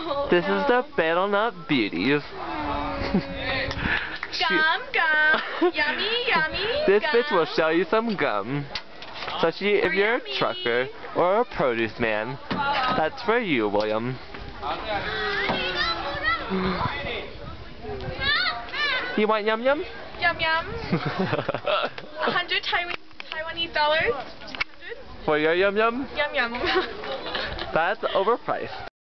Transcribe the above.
Oh, This is the Battle Nut Beauties. Gum, gum. Yummy, yummy. This gum. bitch will sell you some gum. Especially if you're yummy. a trucker or a produce man. That's for you, William. You want yum yum? Yum, yum. 100 Taiwanese dollars. 100. For your yum yum? Yum, yum. That's overpriced.